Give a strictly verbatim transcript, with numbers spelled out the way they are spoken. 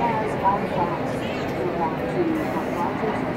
has artifacts that go back to uh, Rogers